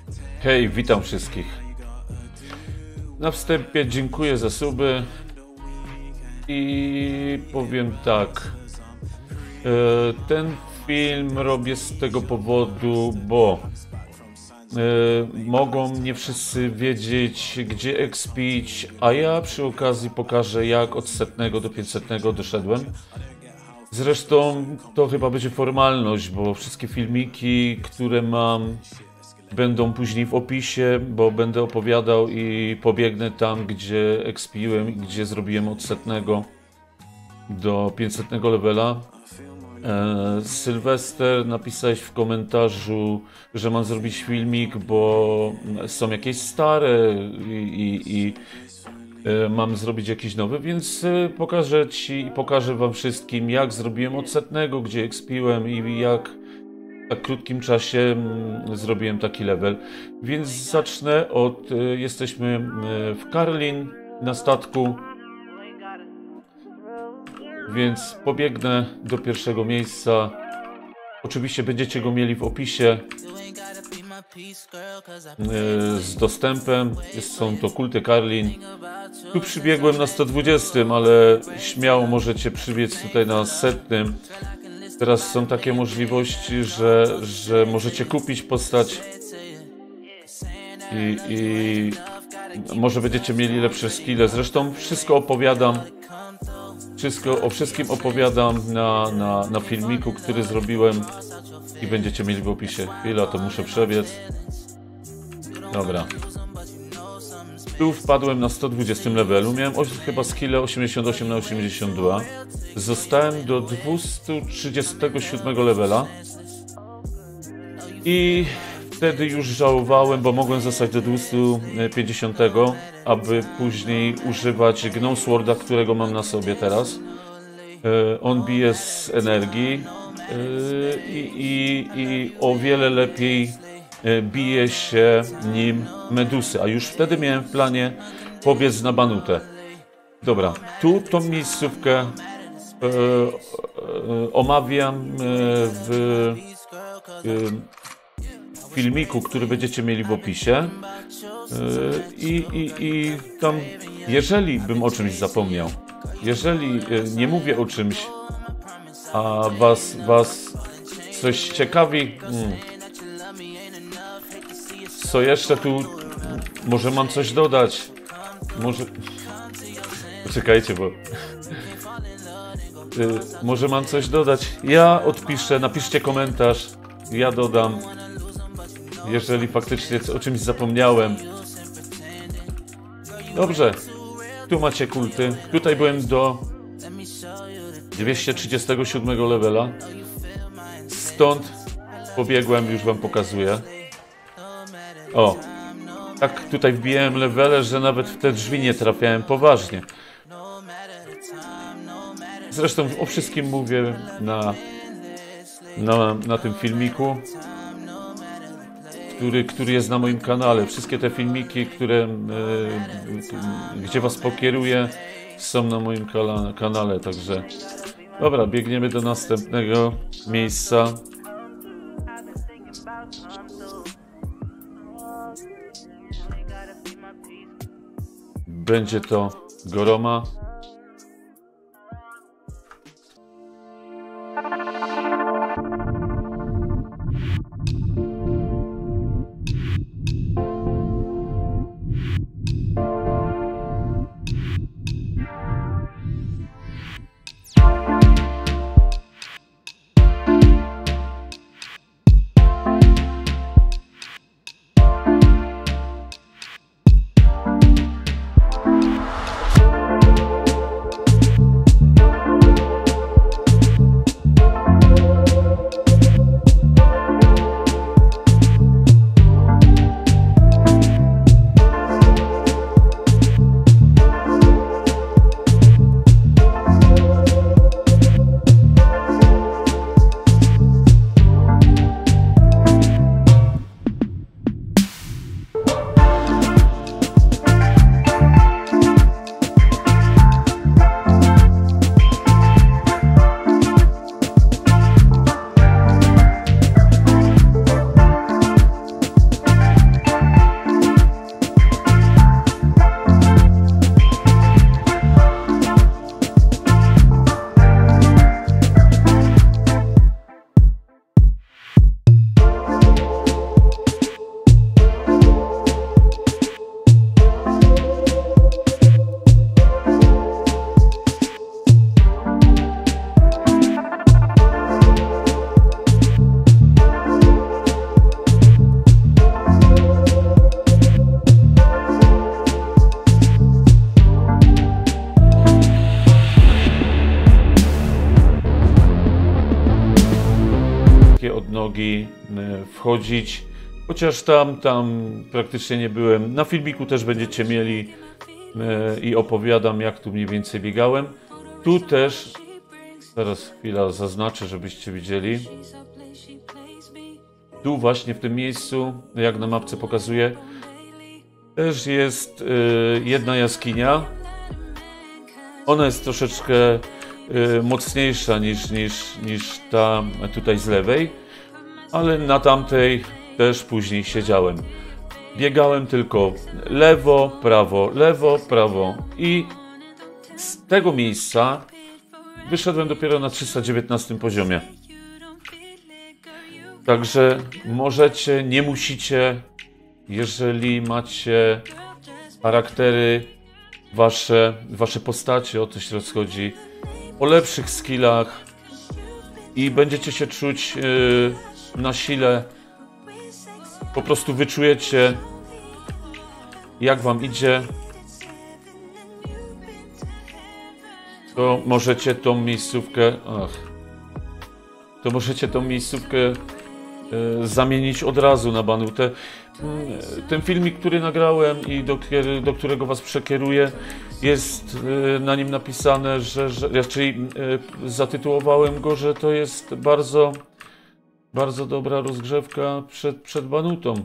Hej, witam wszystkich. Na wstępie dziękuję za suby i powiem tak. Ten film robię z tego powodu, bo mogą nie wszyscy wiedzieć, gdzie expić, a ja przy okazji pokażę, jak od 100 do 500 doszedłem. Zresztą to chyba będzie formalność, bo wszystkie filmiki, które mam, będą później w opisie, bo będę opowiadał i pobiegnę tam, gdzie expiłem i gdzie zrobiłem od 100 do 500 levela. Sylwester, napisałeś w komentarzu, że mam zrobić filmik, bo są jakieś stare i mam zrobić jakiś nowy, więc pokażę Ci i pokażę Wam wszystkim, jak zrobiłem od 100, gdzie expiłem i jak w tak krótkim czasie zrobiłem taki level. Więc zacznę od... Jesteśmy w Karlin na statku, więc pobiegnę do pierwszego miejsca. Oczywiście będziecie go mieli w opisie z dostępem. Są to kulty Karlin. Tu przybiegłem na 120, ale śmiało możecie przybiec tutaj na 100. Teraz są takie możliwości, że możecie kupić postać i może będziecie mieli lepsze skille. Zresztą wszystko opowiadam, o wszystkim opowiadam na filmiku, który zrobiłem i będziecie mieli w opisie. Chwila, to muszę przebiec. Dobra. Tu wpadłem na 120 levelu, miałem chyba skille 88 na 82. Zostałem do 237 levela i wtedy już żałowałem, bo mogłem zostać do 250, aby później używać Gnome Sworda, którego mam na sobie teraz. On bije z energii i o wiele lepiej bije się nim medusy, a już wtedy miałem w planie pobiec na Banutę. Dobra, tu tą miejscówkę omawiam w filmiku, który będziecie mieli w opisie i tam, jeżeli bym o czymś zapomniał, jeżeli nie mówię o czymś, a was coś ciekawi, co jeszcze tu, może mam coś dodać, może... Poczekajcie, bo... może mam coś dodać, ja odpiszę, napiszcie komentarz, ja dodam, jeżeli faktycznie o czymś zapomniałem. Dobrze, tu macie kulty, tutaj byłem do 237 levela, stąd pobiegłem, już wam pokazuję. O, tak tutaj wbijałem levele, że nawet w te drzwi nie trafiałem poważnie. Zresztą o wszystkim mówię na tym filmiku, który jest na moim kanale. Wszystkie te filmiki, gdzie was pokieruję, są na moim kanale, także... Dobra, biegniemy do następnego miejsca. Będzie to Goroma. pod nogi wchodzić. Chociaż tam praktycznie nie byłem. Na filmiku też będziecie mieli i opowiadam, jak tu mniej więcej biegałem. Tu też, teraz chwila zaznaczę, żebyście widzieli. Tu właśnie w tym miejscu, jak na mapce pokazuję, też jest jedna jaskinia. Ona jest troszeczkę mocniejsza niż ta tutaj z lewej, ale na tamtej też później siedziałem. Biegałem tylko lewo, prawo i z tego miejsca wyszedłem dopiero na 319 poziomie. Także możecie, nie musicie, jeżeli macie charaktery, wasze postacie, o to się rozchodzi, o lepszych skillach i będziecie się czuć na sile, po prostu wyczujecie, jak wam idzie, to możecie tą miejscówkę, zamienić od razu na Banutę. Ten filmik, który nagrałem i do którego was przekieruję, jest na nim napisane, raczej zatytułowałem go, że to jest bardzo, bardzo dobra rozgrzewka przed Banutą.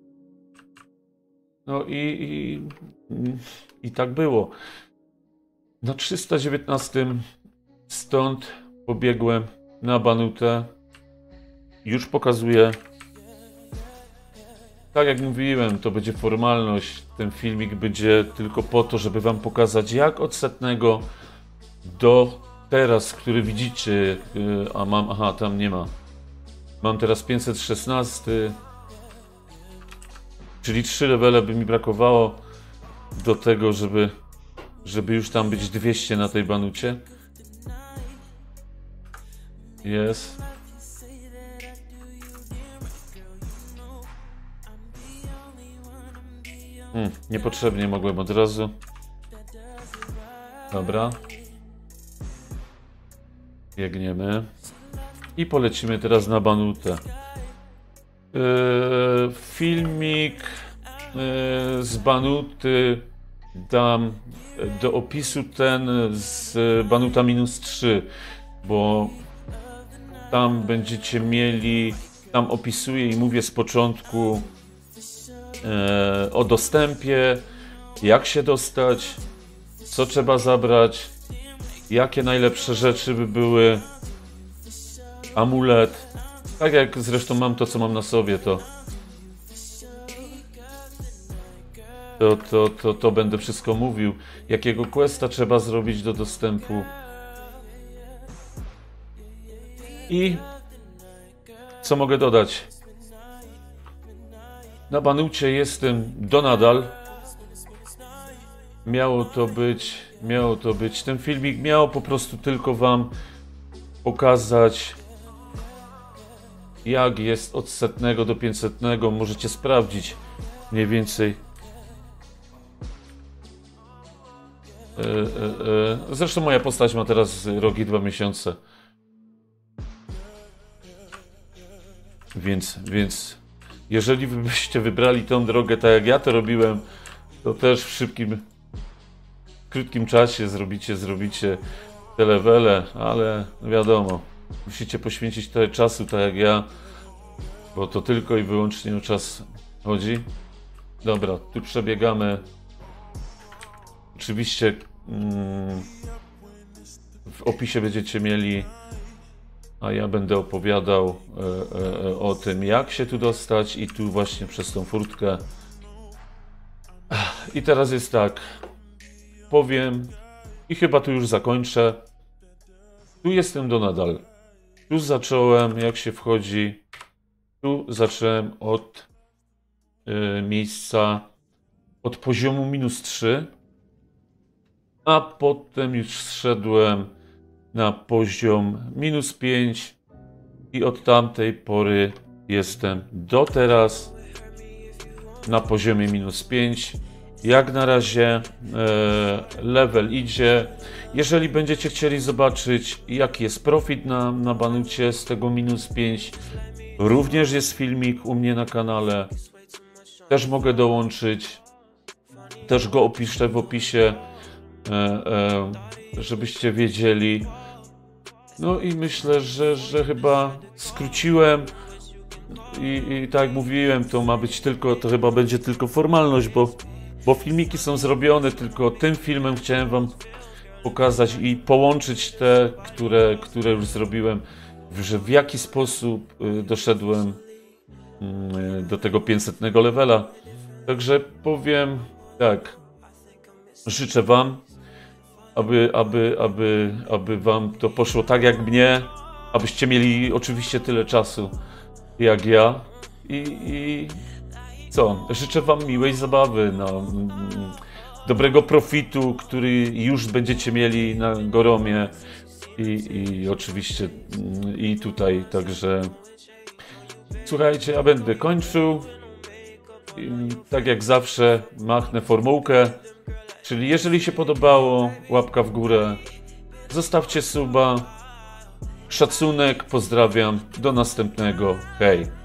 No i tak było. Na 319 stąd pobiegłem na Banutę. Już pokazuję. Tak jak mówiłem, to będzie formalność. Ten filmik będzie tylko po to, żeby wam pokazać, jak od 100 do teraz, który widzicie, tam nie ma. Mam teraz 516, czyli 3 levele by mi brakowało do tego, żeby już tam być 200 na tej Banucie. Jest. Niepotrzebnie mogłem od razu. Dobra. Biegniemy. I polecimy teraz na Banutę. Filmik z Banuty dam do opisu, ten z Banuta -3, bo tam będziecie mieli, tam opisuję i mówię z początku o dostępie, jak się dostać, co trzeba zabrać, jakie najlepsze rzeczy by były, amulet, tak jak zresztą mam to, co mam na sobie, to będę wszystko mówił, jakiego questa trzeba zrobić do dostępu i co mogę dodać. Na Banucie jestem do nadal. Miało to być. Ten filmik miał po prostu tylko wam pokazać, jak jest od 100 do 500. Możecie sprawdzić mniej więcej. Zresztą moja postać ma teraz rok i 2 miesiące. Więc jeżeli wy byście wybrali tą drogę tak jak ja to robiłem, to też w krótkim czasie zrobicie te levele, ale wiadomo, musicie poświęcić trochę czasu tak jak ja, bo to tylko i wyłącznie o czas chodzi. Dobra, tu przebiegamy. Oczywiście w opisie będziecie mieli, a ja będę opowiadał o tym, jak się tu dostać i tu właśnie przez tą furtkę. I teraz jest tak, powiem i chyba tu już zakończę. Tu jestem do nadal. Tu zacząłem, jak się wchodzi, tu zacząłem od miejsca, od poziomu -3, a potem już zszedłem na poziom -5 i od tamtej pory jestem do teraz na poziomie -5. Jak na razie level idzie. Jeżeli będziecie chcieli zobaczyć, jaki jest profit na Banucie z tego -5, Również jest filmik u mnie na kanale. Też mogę dołączyć. Też go opiszę w opisie, żebyście wiedzieli. No i myślę, że chyba skróciłem. I tak jak mówiłem, to ma być tylko, to chyba będzie tylko formalność, bo filmiki są zrobione, tylko tym filmem chciałem wam pokazać i połączyć te, które już zrobiłem, że w jaki sposób doszedłem do tego 500 levela. Także powiem tak, życzę wam, aby wam to poszło tak jak mnie, abyście mieli oczywiście tyle czasu jak ja i co, życzę wam miłej zabawy, no, dobrego profitu, który już będziecie mieli na Goromie i oczywiście i tutaj, także słuchajcie, ja będę kończył. I tak jak zawsze machnę formułkę, czyli jeżeli się podobało, łapka w górę, zostawcie suba, szacunek, pozdrawiam, do następnego, hej!